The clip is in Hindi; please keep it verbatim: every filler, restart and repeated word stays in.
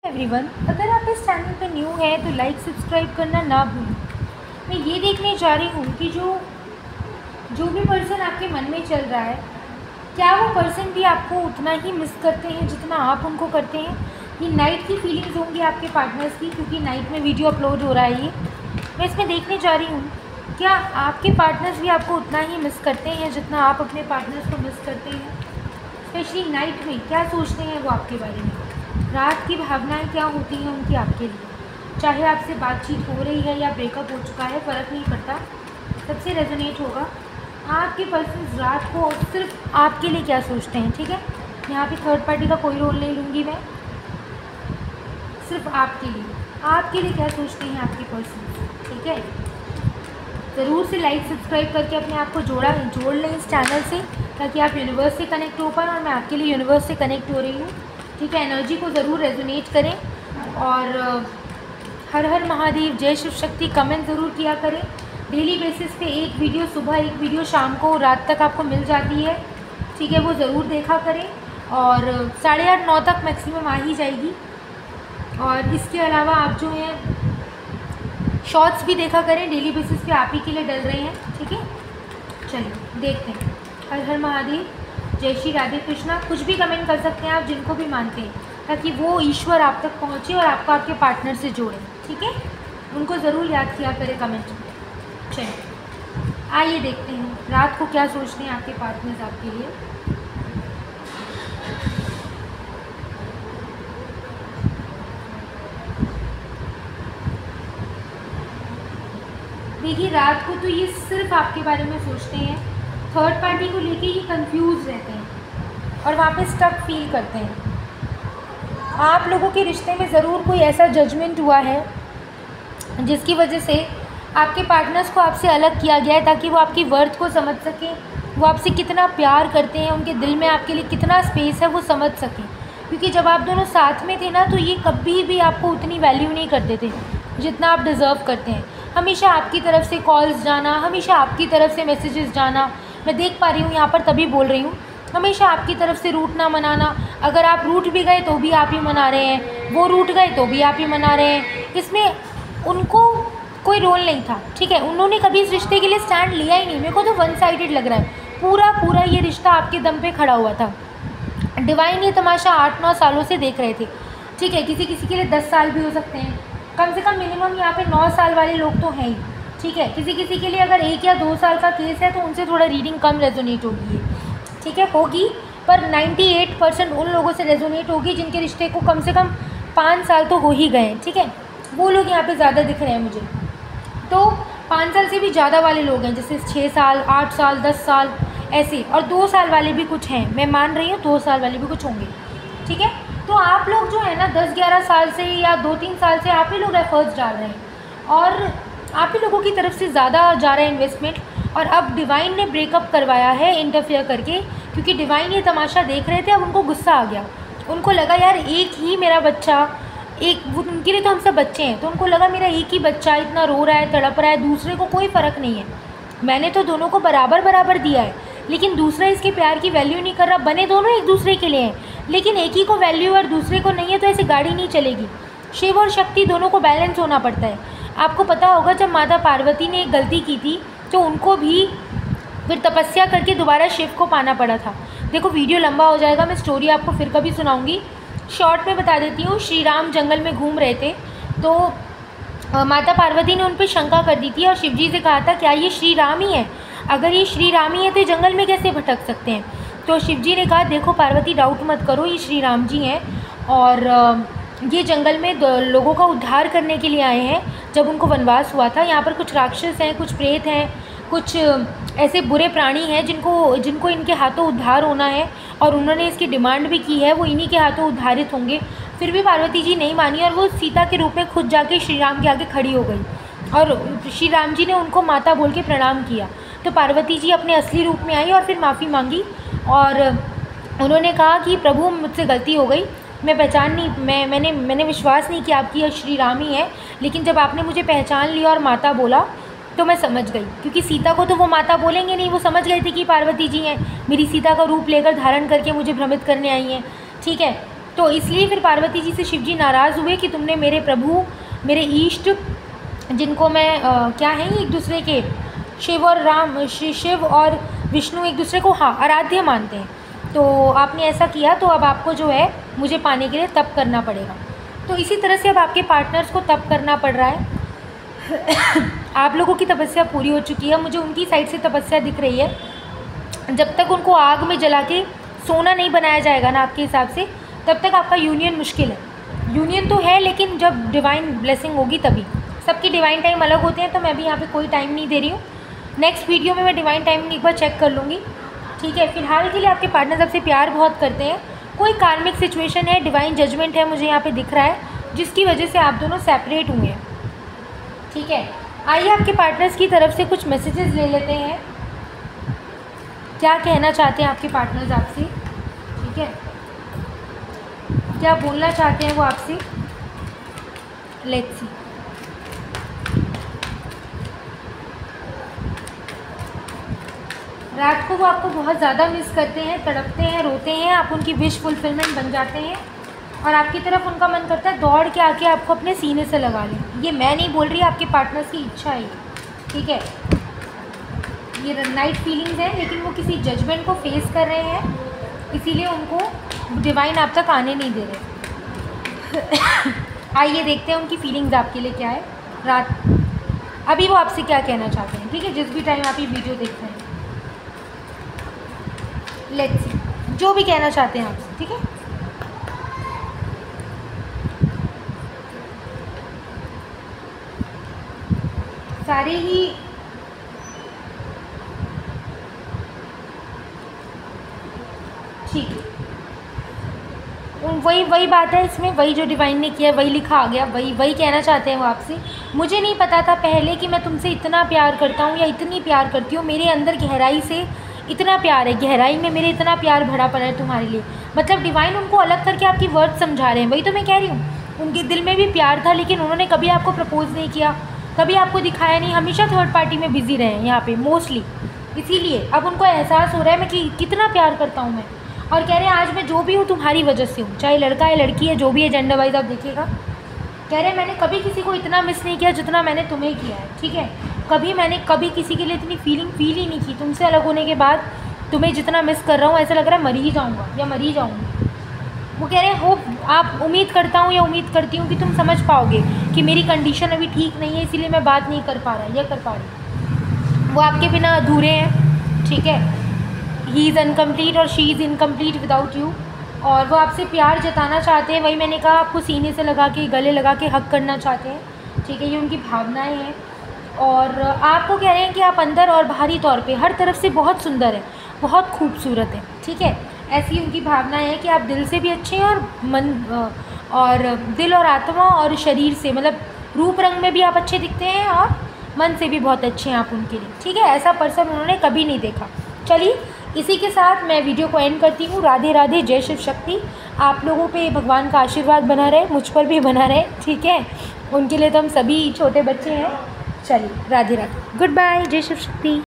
एवरीवन, अगर आप इस चैनल पर न्यू हैं तो लाइक सब्सक्राइब करना ना भूलें। मैं ये देखने जा रही हूँ कि जो जो भी पर्सन आपके मन में चल रहा है, क्या वो पर्सन भी आपको उतना ही मिस करते हैं जितना आप उनको करते हैं। ये नाइट की फीलिंग्स होंगी आपके पार्टनर्स की, क्योंकि नाइट में वीडियो अपलोड हो रहा है। ये मैं इसमें देखने जा रही हूँ, क्या आपके पार्टनर्स भी आपको उतना ही मिस करते हैं जितना आप अपने पार्टनर्स को मिस करते हैं। स्पेशली नाइट में क्या सोचते हैं वो आपके बारे में, रात की भावनाएं क्या होती हैं उनकी आपके लिए। चाहे आपसे बातचीत हो रही है या ब्रेकअप हो चुका है, फ़र्क नहीं पड़ता, सबसे रेजोनेट होगा आपके पर्सन रात को सिर्फ आपके लिए क्या सोचते हैं। ठीक है, यहाँ पे थर्ड पार्टी का कोई रोल नहीं लूँगी मैं, सिर्फ आपके लिए आपके लिए क्या सोचते हैं आपके पर्सन। ठीक है, ज़रूर से लाइक सब्सक्राइब करके अपने आप को जोड़ा जोड़ लें इस चैनल से, ताकि आप यूनिवर्स से कनेक्ट हो पाएँ और मैं आपके लिए यूनिवर्स से कनेक्ट हो रही हूँ। ठीक है, एनर्जी को ज़रूर रेजोनेट करें और हर हर महादेव, जय शिव शक्ति कमेंट ज़रूर किया करें। डेली बेसिस पे एक वीडियो सुबह, एक वीडियो शाम को, रात तक आपको मिल जाती है। ठीक है, वो ज़रूर देखा करें और साढ़े आठ नौ तक मैक्सिमम आ ही जाएगी। और इसके अलावा आप जो हैं शॉर्ट्स भी देखा करें, डेली बेसिस पे आप ही के लिए डल रहे हैं। ठीक है, चलिए देखते हैं। हर हर महादेव, जय श्री राधे कृष्णा। कुछ भी कमेंट कर सकते हैं आप, जिनको भी मानते हैं, ताकि वो ईश्वर आप तक पहुँचे और आपको आपके पार्टनर से जोड़े। ठीक है, उनको ज़रूर याद किया करें कमेंट में। चलिए आइए देखते हैं रात को क्या सोचते हैं आपके पार्टनर्स आपके लिए। देखिए, रात को तो ये सिर्फ आपके बारे में सोचते हैं, थर्ड पार्टी को लेके ये कंफ्यूज रहते हैं और वहाँ पे स्टक फील करते हैं। आप लोगों के रिश्ते में ज़रूर कोई ऐसा जजमेंट हुआ है जिसकी वजह से आपके पार्टनर्स को आपसे अलग किया गया है, ताकि वो आपकी वर्थ को समझ सकें, वो आपसे कितना प्यार करते हैं, उनके दिल में आपके लिए कितना स्पेस है वो समझ सकें। क्योंकि जब आप दोनों साथ में थे ना, तो ये कभी भी आपको उतनी वैल्यू नहीं करते थे जितना आप डिज़र्व करते हैं। हमेशा आपकी तरफ से कॉल्स जाना, हमेशा आपकी तरफ से मैसेजेस जाना, मैं देख पा रही हूँ यहाँ पर, तभी बोल रही हूँ। हमेशा आपकी तरफ से रूट ना मनाना, अगर आप रूट भी गए तो भी आप ही मना रहे हैं, वो रूट गए तो भी आप ही मना रहे हैं। इसमें उनको कोई रोल नहीं था। ठीक है, उन्होंने कभी इस रिश्ते के लिए स्टैंड लिया ही नहीं। मेरे को तो वन साइडेड लग रहा है, पूरा पूरा ये रिश्ता आपके दम पे खड़ा हुआ था। डिवाइन ये तमाशा आठ नौ सालों से देख रहे थे। ठीक है, किसी किसी के लिए दस साल भी हो सकते हैं, कम से कम मिनिमम यहाँ पे नौ साल वाले लोग तो हैं ही। ठीक है, किसी किसी के लिए अगर एक या दो साल का केस है तो उनसे थोड़ा रीडिंग कम रेजोनेट होगी। ठीक है, होगी, पर अट्ठानवे परसेंट उन लोगों से रेजोनेट होगी जिनके रिश्ते को कम से कम पाँच साल तो हो ही गए हैं। ठीक है, वो लोग यहाँ पे ज़्यादा दिख रहे हैं मुझे। तो पाँच साल से भी ज़्यादा वाले लोग हैं, जैसे छः साल, आठ साल, दस साल ऐसे, और दो साल वाले भी कुछ हैं, मैं मान रही हूँ दो साल वाले भी कुछ होंगे। ठीक है, तो आप लोग जो है ना दस ग्यारह साल से या दो तीन साल से आप ही लोग एफर्ट्स डाल रहे हैं और आप ही लोगों की तरफ से ज़्यादा जा रहा है इन्वेस्टमेंट। और अब डिवाइन ने ब्रेकअप करवाया है इंटरफेयर करके, क्योंकि डिवाइन ये तमाशा देख रहे थे। अब उनको गुस्सा आ गया, उनको लगा यार एक ही मेरा बच्चा, एक वो उनके लिए तो हम सब बच्चे हैं, तो उनको लगा मेरा एक ही बच्चा इतना रो रहा है, तड़प रहा है, दूसरे को कोई फ़र्क नहीं है। मैंने तो दोनों को बराबर बराबर दिया है, लेकिन दूसरा इसके प्यार की वैल्यू नहीं कर रहा। बने दोनों एक दूसरे के लिए हैं, लेकिन एक ही को वैल्यू और दूसरे को नहीं है, तो ऐसी गाड़ी नहीं चलेगी। शिव और शक्ति दोनों को बैलेंस होना पड़ता है। आपको पता होगा जब माता पार्वती ने एक गलती की थी तो उनको भी फिर तपस्या करके दोबारा शिव को पाना पड़ा था। देखो, वीडियो लंबा हो जाएगा, मैं स्टोरी आपको फिर कभी सुनाऊंगी। शॉर्ट में बता देती हूँ। श्री राम जंगल में घूम रहे थे, तो माता पार्वती ने उन पर शंका कर दी थी और शिव जी से कहा था क्या ये श्री राम ही है, अगर ये श्री राम ही है तो जंगल में कैसे भटक सकते हैं। तो शिव जी ने कहा देखो पार्वती, डाउट मत करो, ये श्री राम जी हैं और ये जंगल में लोगों का उद्धार करने के लिए आए हैं। जब उनको वनवास हुआ था, यहाँ पर कुछ राक्षस हैं, कुछ प्रेत हैं, कुछ ऐसे बुरे प्राणी हैं जिनको जिनको इनके हाथों उद्धार होना है और उन्होंने इसकी डिमांड भी की है, वो इन्हीं के हाथों उद्धारित होंगे। फिर भी पार्वती जी नहीं मानी और वो सीता के रूप में खुद जाके श्री राम के आगे खड़ी हो गई और श्री राम जी ने उनको माता बोल के प्रणाम किया। तो पार्वती जी अपने असली रूप में आई और फिर माफ़ी मांगी और उन्होंने कहा कि प्रभु मुझसे गलती हो गई, मैं पहचान नहीं मैं मैंने मैंने विश्वास नहीं किया आपकी श्री राम ही है, लेकिन जब आपने मुझे पहचान लिया और माता बोला तो मैं समझ गई। क्योंकि सीता को तो वो माता बोलेंगे नहीं, वो समझ गए थे कि पार्वती जी हैं, मेरी सीता का रूप लेकर धारण करके मुझे भ्रमित करने आई हैं। ठीक है, तो इसलिए फिर पार्वती जी से शिव जी नाराज़ हुए कि तुमने मेरे प्रभु, मेरे इष्ट, जिनको मैं आ, क्या हैं एक दूसरे के, शिव और राम, शिव और विष्णु एक दूसरे को हाँ आराध्य मानते हैं, तो आपने ऐसा किया, तो अब आपको जो है मुझे पाने के लिए तप करना पड़ेगा। तो इसी तरह से अब आपके पार्टनर्स को तप करना पड़ रहा है। आप लोगों की तपस्या पूरी हो चुकी है, मुझे उनकी साइड से तपस्या दिख रही है। जब तक उनको आग में जला के सोना नहीं बनाया जाएगा ना आपके हिसाब से, तब तक आपका यूनियन मुश्किल है। यूनियन तो है लेकिन जब डिवाइन ब्लेसिंग होगी तभी। सबकी डिवाइन टाइम अलग होते हैं, तो मैं भी यहाँ पे कोई टाइम नहीं दे रही हूँ। नेक्स्ट वीडियो में मैं डिवाइन टाइमिंग एक बार चेक कर लूँगी, ठीक है। फिलहाल के लिए आपके पार्टनर आपसे प्यार बहुत करते हैं, कोई कार्मिक सिचुएशन है, डिवाइन जजमेंट है मुझे यहाँ पे दिख रहा है, जिसकी वजह से आप दोनों सेपरेट हुए हैं, ठीक है। आइए आपके पार्टनर्स की तरफ से कुछ मैसेजेस ले लेते हैं, क्या कहना चाहते हैं आपके पार्टनर्स आपसे, ठीक है, क्या बोलना चाहते हैं वो आपसे। Let's see. रात को वो आपको बहुत ज़्यादा मिस करते हैं, तड़पते हैं, रोते हैं, आप उनकी विश फुलफिलमेंट बन जाते हैं और आपकी तरफ उनका मन करता है दौड़ के आके आपको अपने सीने से लगा लें। ये मैं नहीं बोल रही, आपके पार्टनर्स की इच्छा है, ठीक है। ये नाइट फीलिंग्स हैं, लेकिन वो किसी जजमेंट को फेस कर रहे हैं, इसीलिए उनको डिवाइन आप तक आने नहीं दे रहे। आइए देखते हैं उनकी फीलिंग्स आपके लिए क्या है रात, अभी वो आपसे क्या कहना चाहते हैं, ठीक है, जिस भी टाइम आप ये वीडियो देख रहे हैं। लेट्स सी, जो भी कहना चाहते हैं आपसे, ठीक है। सारे ही ठीक है, वही वही बात है इसमें, वही जो डिवाइन ने किया वही लिखा आ गया, वही वही कहना चाहते हैं वो आपसे। मुझे नहीं पता था पहले कि मैं तुमसे इतना प्यार करता हूँ या इतनी प्यार करती हूँ, मेरे अंदर गहराई से इतना प्यार है, गहराई में मेरे इतना प्यार भरा पड़ा है तुम्हारे लिए। मतलब डिवाइन उनको अलग करके आपकी वर्ड समझा रहे हैं, वही तो मैं कह रही हूँ। उनके दिल में भी प्यार था, लेकिन उन्होंने कभी आपको प्रपोज नहीं किया, कभी आपको दिखाया नहीं, हमेशा थर्ड पार्टी में बिजी रहे हैं यहाँ पे मोस्टली। इसीलिए अब उनको एहसास हो रहा है मैं कि कितना प्यार करता हूँ मैं, और कह रहे हैं आज मैं जो भी हूँ तुम्हारी वजह से हूँ, चाहे लड़का है लड़की है, जो भी है जेंडर वाइज आप देखिएगा। कह रहे हैं मैंने कभी किसी को इतना मिस नहीं किया जितना मैंने तुम्हें किया है, ठीक है। कभी मैंने कभी किसी के लिए इतनी फीलिंग फील ही नहीं की, तुमसे अलग होने के बाद तुम्हें जितना मिस कर रहा हूँ ऐसा लग रहा है मर ही जाऊँगा या मर ही जाऊँगी। वो कह रहे हैं होप, आप उम्मीद करता हूँ या उम्मीद करती हूँ कि तुम समझ पाओगे कि मेरी कंडीशन अभी ठीक नहीं है, इसीलिए मैं बात नहीं कर पा रहा या कर पा रही। वो आपके बिना अधूरे हैं, ठीक है। ही इज़ अनकम्प्लीट और she is incomplete without you, और वो आपसे प्यार जताना चाहते हैं, वही मैंने कहा, आपको सीने से लगा के गले लगा के हक करना चाहते हैं, ठीक है। ये उनकी भावनाएं हैं, और आपको कह रहे हैं कि आप अंदर और बाहरी तौर पे हर तरफ से बहुत सुंदर हैं, बहुत खूबसूरत हैं, ठीक है। ऐसी उनकी भावना है कि आप दिल से भी अच्छे हैं और मन और दिल और आत्मा और शरीर से, मतलब रूप रंग में भी आप अच्छे दिखते हैं और मन से भी बहुत अच्छे हैं आप उनके लिए, ठीक है। ऐसा पर्सन उन्होंने कभी नहीं देखा। चलिए इसी के साथ मैं वीडियो को एंड करती हूँ। राधे राधे, जय शिव शक्ति। आप लोगों पे भगवान का आशीर्वाद बना रहे, मुझ पर भी बना रहे, ठीक है। उनके लिए तो हम सभी छोटे बच्चे हैं। चलिए राधे राधे, गुड बाय, जय शिव शक्ति।